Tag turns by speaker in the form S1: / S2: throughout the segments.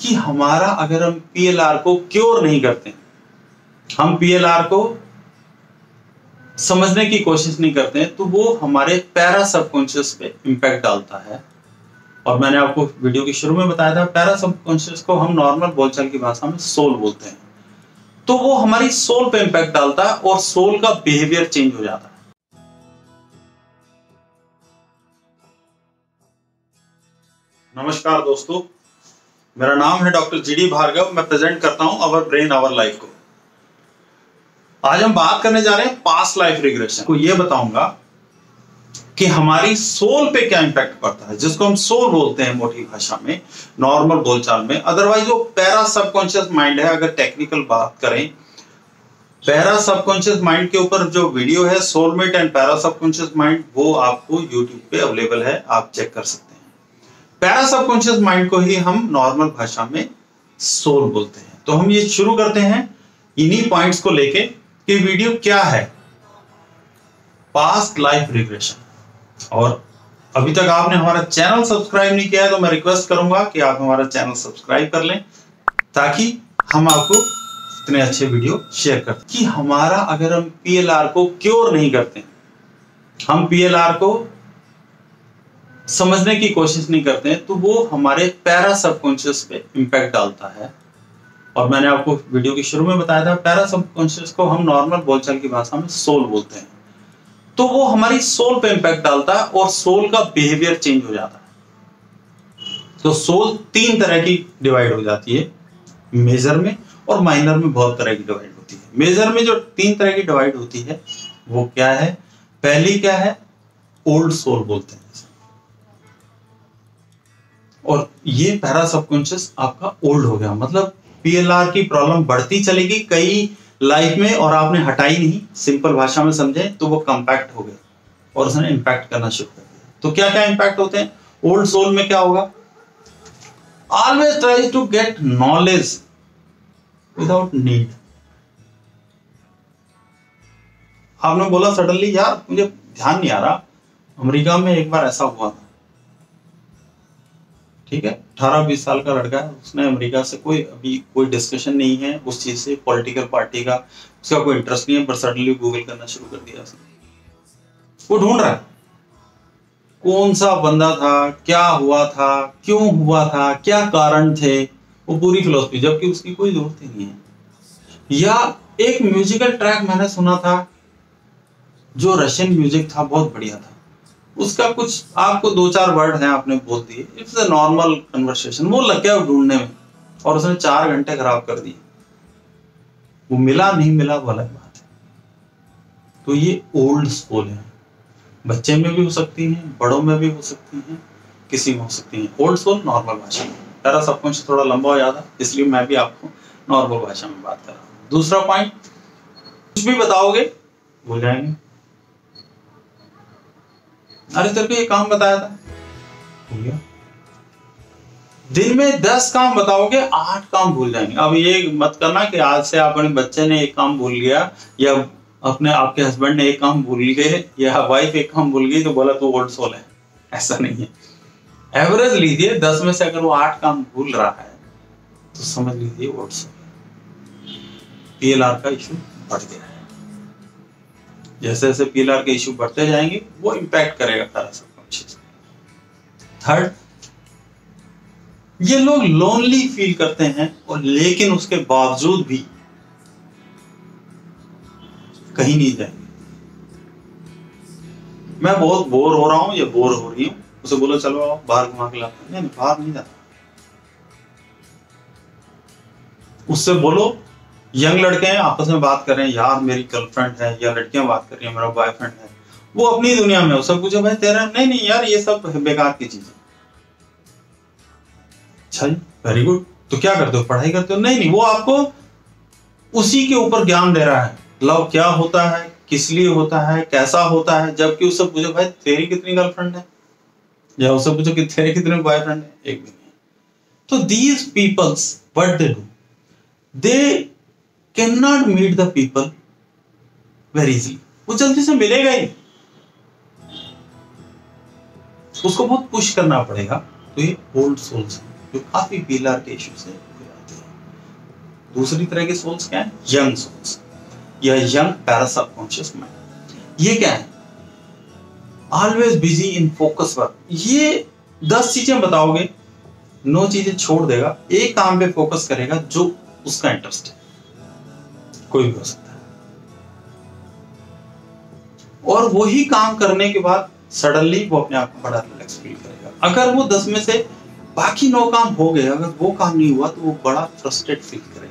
S1: कि हमारा अगर हम पीएलआर को क्योर नहीं करते, हम पीएलआर को समझने की कोशिश नहीं करते हैं, तो वो हमारे पैरा सबकॉन्शियस पे इंपैक्ट डालता है। और मैंने आपको वीडियो के शुरू में बताया था, पैरा सबकॉन्शियस को हम नॉर्मल बोलचाल की भाषा में सोल बोलते हैं। तो वो हमारी सोल पे इंपैक्ट डालता है और सोल का बिहेवियर चेंज हो जाता है। नमस्कार दोस्तों, मेरा नाम है डॉक्टर जीडी भार्गव। मैं प्रेजेंट करता हूं अवर ब्रेन अवर लाइफ को। आज हम बात करने जा रहे हैं पास्ट लाइफ रिग्रेशन को। ये बताऊंगा कि हमारी सोल पे क्या इंपैक्ट पड़ता है, जिसको हम सोल बोलते हैं मोटी भाषा में, नॉर्मल बोलचाल में। अदरवाइज वो पैरा सबकॉन्शियस माइंड है। अगर टेक्निकल बात करें, पैरा सबकॉन्शियस माइंड के ऊपर जो वीडियो है soulmate and para subconscious mind, वो आपको यूट्यूब पे अवेलेबल है, आप चेक कर सकते हैं। पैरा सबकॉन्शियस माइंड को ही हम नॉर्मल भाषा में सोल बोलते हैं। तो हम ये शुरू करते हैं इन्हीं पॉइंट्स को लेके कि वीडियो क्या है, पास्ट लाइफ रिग्रेशन। और अभी तक आपने हमारा चैनल सब्सक्राइब नहीं किया है तो मैं रिक्वेस्ट करूंगा कि आप हमारा चैनल सब्सक्राइब कर लें, ताकि हम आपको इतने अच्छे वीडियो शेयर करते कि हमारा अगर हम पीएलआर को क्योर नहीं करते, हम पीएलआर को समझने की कोशिश नहीं करते हैं, तो वो हमारे पैरा सबकॉन्शियस पे इंपैक्ट डालता है। और मैंने आपको वीडियो के शुरू में बताया था, पैरा सबकॉन्शियस को हम नॉर्मल बोलचाल की भाषा में सोल बोलते हैं। तो वो हमारी सोल पे इंपैक्ट डालता है और सोल का बिहेवियर चेंज हो जाता है। तो सोल तीन तरह की डिवाइड हो जाती है, मेजर में और माइनर में बहुत तरह की डिवाइड होती है। मेजर में जो तीन तरह की डिवाइड होती है वो क्या है? पहली क्या है? ओल्ड सोल बोलते हैं। और ये पैरा सबकॉन्शियस आपका ओल्ड हो गया, मतलब पीएलआर की प्रॉब्लम बढ़ती चलेगी कई लाइफ में और आपने हटाई नहीं। सिंपल भाषा में समझे तो वो कंपैक्ट हो गए और उसने इंपैक्ट करना शुरू कर दिया। तो क्या क्या इंपैक्ट होते हैं? ओल्ड सोल में क्या होगा? Always try to get knowledge without need. आपने बोला सडनली, यार मुझे ध्यान नहीं आ रहा, अमेरिका में एक बार ऐसा हुआ था, ठीक है, 18-20 साल का लड़का है, उसने अमेरिका से अभी कोई डिस्कशन नहीं है उस चीज से, पॉलिटिकल पार्टी का उसका कोई इंटरेस्ट नहीं है, पर सडनली गूगल करना शुरू कर दिया उसने। वो ढूंढ रहा है कौन सा बंदा था, क्या हुआ था, क्यों हुआ था, क्या कारण थे, वो पूरी फिलोसफी, जबकि उसकी कोई जरूरत ही नहीं है। या एक म्यूजिकल ट्रैक मैंने सुना था, जो रशियन म्यूजिक था, बहुत बढ़िया था, उसका कुछ आपको 2-4 वर्ड हैं, आपने बोल दिए, इट्स अ नॉर्मल कन्वर्सेशन। वो लग गया ढूंढने में और उसने 4 घंटे खराब कर दिए। वो मिला नहीं मिला वो अलग बात है। तो ये ओल्ड सोल है, बच्चे में भी हो सकती हैं, बड़ों में भी हो सकती हैं, किसी में हो सकती हैं। ओल्ड सोल नॉर्मल भाषा में, पैरा सबकॉन्शियस थोड़ा लंबा हो जाता, इसलिए मैं भी आपको नॉर्मल भाषा में बात कर रहा हूँ। दूसरा पॉइंट, कुछ भी बताओगे भूल जाएंगे। अरे तेरे को ये काम बताया था, भूल गया। दिन में 10 काम बताओगे, 8 काम भूल जाएंगे। अब ये मत करना कि आज से अपने बच्चे ने एक काम भूल गया, या आपके हस्बैंड ने एक काम भूल गए, या वाइफ एक काम भूल गई तो बोला तो ओल्ड सोल है। ऐसा नहीं है। एवरेज लीजिए, 10 में से अगर वो 8 काम भूल रहा है तो समझ लीजिए ओल्ड सोल। पीएलआर का इशू बढ़ गया है। जैसे जैसे पीएलआर के इशू बढ़ते जाएंगे वो इंपैक्ट करेगा पैरा सबकॉन्शियस। थर्ड, ये लोग लोनली फील करते हैं और लेकिन उसके बावजूद भी कहीं नहीं जाएंगे। मैं बहुत बोर हो रहा हूं या बोर हो रही हूं, उसे बोलो चलो आओ बाहर घुमा के लाते हैं, नहीं बाहर नहीं जाता। उससे बोलो, यंग लड़के हैं आपस में बात कर रहे हैं, यार मेरी गर्लफ्रेंड है, या लड़कियां बात कर रही हैं मेरा बॉयफ्रेंड है, वो अपनी दुनिया में, सब कुछ भाई तेरा, नहीं नहीं यार ये सब बेकार की चीज है। अच्छा जी, वेरी गुड, तो क्या करते हो, पढ़ाई करते हो? नहीं नहीं, वो आपको उसी के ऊपर ज्ञान दे रहा है, लव क्या होता है, किस लिए होता है, कैसा होता है। जबकि उससे पूछो भाई तेरी कितनी गर्लफ्रेंड है, या उससे पूछो कि तेरे कितने बॉयफ्रेंड है, एक भी नहीं। तो these peoples what they do, they can not meet the people very easily. वो जल्दी से मिलेगा ही, उसको बहुत पुश करना पड़ेगा। तो ये ओल्ड सोल्स है। जो काफी पीएलआर के इश्यू से गुजरती है। दूसरी तरह के सोल्स क्या है? यंग सोल्स या यंग पैरासबकॉन्शियस माइंड। ये क्या है? Always busy in focus work. ये 10 चीजें बताओगे, 9 चीजें छोड़ देगा, एक काम पे फोकस करेगा जो उसका इंटरेस्ट है, कोई भी हो सकता है। और वही काम करने के बाद सडनली वो अपने आप को बड़ा रिलैक्स फील करेगा। अगर वो 10 में से बाकी 9 काम हो गए, अगर वो काम नहीं हुआ तो वो बड़ा फ्रस्ट्रेट फील करेगा।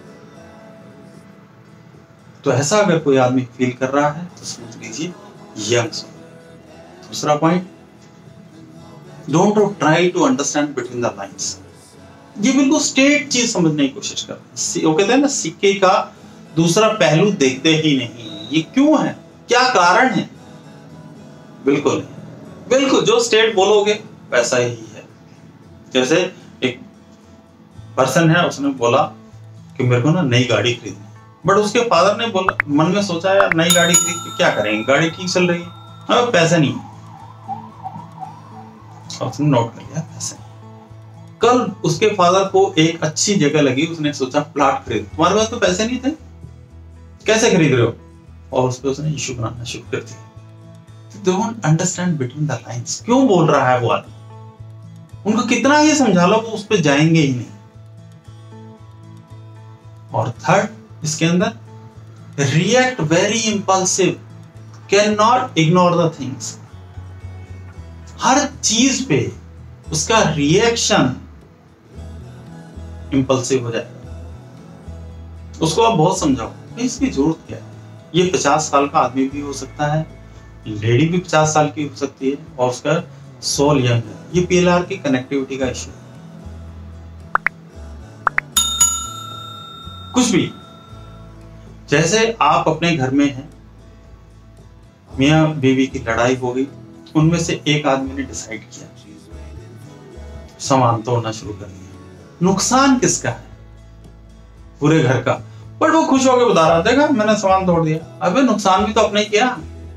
S1: तो ऐसा अगर कोई आदमी फील कर रहा है तो समझ लीजिए यंग सोल। दूसरा point, don't try to understand between the lines. ये बिल्कुल स्ट्रेट चीज समझने की कोशिश कर रहे हैं। वो कहते हैं ना, सिक्के का दूसरा पहलू देखते ही नहीं है। ये क्यों है, क्या कारण है? बिल्कुल बिल्कुल जो स्टेट बोलोगे वैसा ही है। जैसे एक पर्सन है, उसने बोला कि मेरे को ना नई गाड़ी खरीदनी, बट उसके फादर ने बोला, मन में सोचा यार नई गाड़ी खरीद के क्या करेंगे, गाड़ी ठीक चल रही है, हमें पैसा नहीं। उसने नोट कर लिया पैसे। कल उसके फादर को एक अच्छी जगह लगी, उसने सोचा प्लॉट खरीद। तुम्हारे पास तो पैसे नहीं थे, कैसे खरीद रहे हो? और उस पर उसने इशू बनाना शुरू कर दिया। Don't understand between the lines. क्यों बोल रहा है वो आदमी? उनको कितना ये समझा लो वो उस पर जाएंगे ही नहीं। और थर्ड, इसके अंदर react very impulsive, can not ignore the things. हर चीज पे उसका रिएक्शन इंपल्सिव हो जाएगा। उसको आप बहुत समझाओ, इसकी जरूरत क्या है? ये 50 साल का आदमी भी हो सकता है, लेडी भी 50 साल की हो सकती है, और उसका सोल यंग है। ये पीएलआर की कनेक्टिविटी का इश्यू है। कुछ भी, जैसे आप अपने घर में हैं, मियां बीवी की लड़ाई हो गई, उनमें से एक आदमी ने डिसाइड किया सामान तोड़ना शुरू कर दिया। नुकसान किसका है? पूरे घर का। बट वो खुश होकर बता रहा, देखा मैंने सामान तोड़ दिया। अबे नुकसान भी तो अपने किया।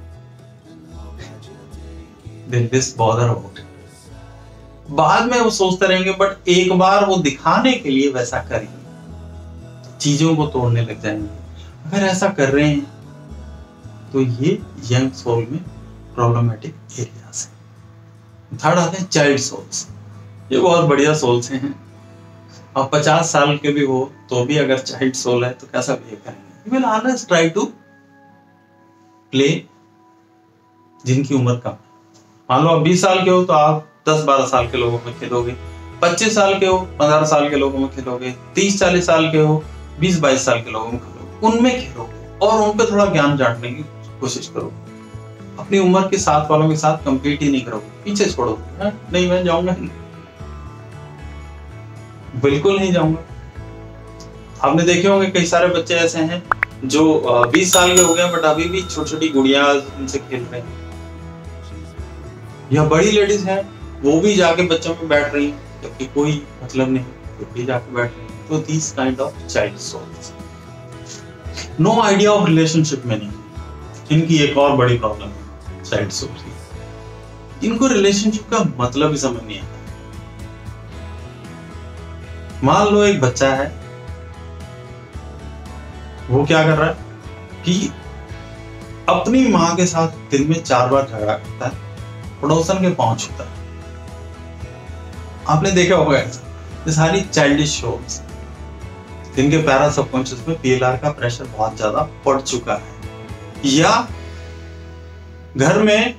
S1: This bother about. बाद में वो सोचते रहेंगे, बट एक बार वो दिखाने के लिए वैसा करेंगे, चीजों को तोड़ने लग जाएंगे। अगर ऐसा कर रहे हैं तो ये यंग सोल में प्रॉब्लमेटिक एरियाज है। थर्ड आते हैं चाइल्ड सोल्स। ये बहुत बढ़िया सोल्स हैं। अब 50 साल के भी हो तो भी अगर चाइल्ड सोल है तो कैसा बिहेव करेंगे? You will always try to play जिनकी उम्र कम है। मान लो आप 20 साल के हो तो आप 10-12 साल के लोगों में खेलोगे, 25 साल के हो 15 साल के लोगों में खेलोगे, 30-40 साल के हो 20-22 साल के लोगों में खेलोगे, उनमें खेलोगे और उन पे थोड़ा ज्ञान जानने की कोशिश करो। अपनी उम्र के साथ वालों के साथ कंपीट ही नहीं करोगे, पीछे छोड़ोगे। नहीं, मैं जाऊंगा नहीं, बिल्कुल नहीं जाऊंगा। आपने देखे होंगे कई सारे बच्चे ऐसे हैं जो 20 साल के हो गए बट अभी भी छोटी छोटी गुड़िया उनसे खेल रहे हैं, या बड़ी लेडीज हैं वो भी जाके बच्चों में बैठ रही हैं, जबकि कोई मतलब नहीं, वो भी जाके बैठ रही हैं। तो this kind of child souls, no idea of relationship में नहीं। इनकी एक और बड़ी प्रॉब्लम है चाइल्ड सोल की, इनको रिलेशनशिप का मतलब ही समझ नहीं आता। मान लो एक बच्चा है, वो क्या कर रहा है कि अपनी मां के साथ दिन में 4 बार झगड़ा करता है, पड़ोसन के पांव छूता है। आपने देखा होगा ये सारी चाइल्डिश शोज, जिनके पैरा सबकॉन्शियस में पीएलआर का प्रेशर बहुत ज्यादा पड़ चुका है। या घर में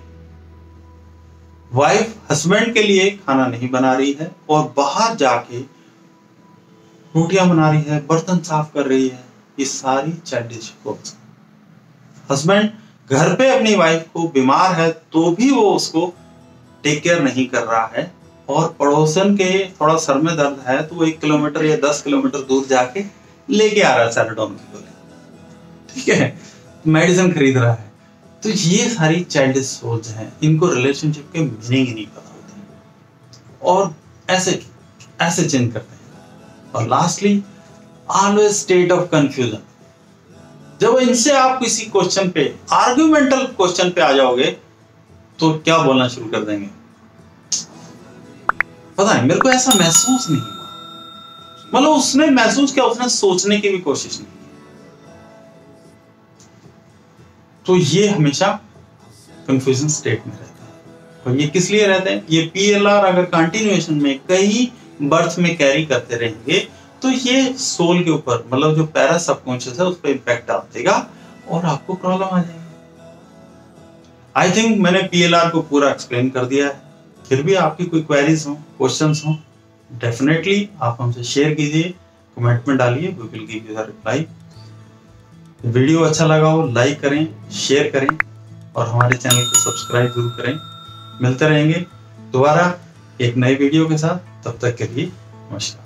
S1: वाइफ हस्बैंड के लिए खाना नहीं बना रही है और बाहर जाके रोटियां बना रही है, बर्तन साफ कर रही है, ये सारी चाइल्डिश शोज। हस्बैंड घर पे अपनी वाइफ को बीमार है तो भी वो उसको टेक केयर नहीं कर रहा है, और पड़ोसन के थोड़ा सर में दर्द है तो वो 1 किलोमीटर या 10 किलोमीटर दूर जाके लेके आ रहा है सैराडोन की गोली, ठीक है, मेडिसिन खरीद रहा है। तो ये सारी चाइल्डिश सोल्स हैं, इनको रिलेशनशिप के मीनिंग ही नहीं पता होते और ऐसे चेंज करते हैं। और lastly, always state of confusion. जब इनसे आप किसी क्वेश्चन पे, आर्ग्यूमेंटल क्वेश्चन पे आ जाओगे तो क्या बोलना शुरू कर देंगे? पता है मेरे को ऐसा महसूस नहीं हुआ, मतलब उसने महसूस किया, उसने सोचने की भी कोशिश नहीं की। तो ये हमेशा कंफ्यूजन स्टेट में रहता है। और ये किस लिए रहता है? ये PLR अगर कंटिन्यूएशन में कई बर्थ में कैरी करते रहेंगे तो ये सोल के ऊपर, मतलब जो पैरा सबकॉन्शियस है उस पर इम्पैक्ट डाल देगा और आपको प्रॉब्लम आ जाएगी। आई थिंक मैंने PLR को पूरा एक्सप्लेन कर दिया है। फिर भी आपकी कोई क्वेरीज हो, क्वेश्चंस हो, डेफिनेटली आप हमसे शेयर कीजिए, कमेंट में डालिए, we will give you the reply. Video अच्छा लगा हो लाइक करें, शेयर करें और हमारे चैनल को सब्सक्राइब जरूर करें। मिलते रहेंगे दोबारा एक नए वीडियो के साथ, तब तक के लिए नमस्कार।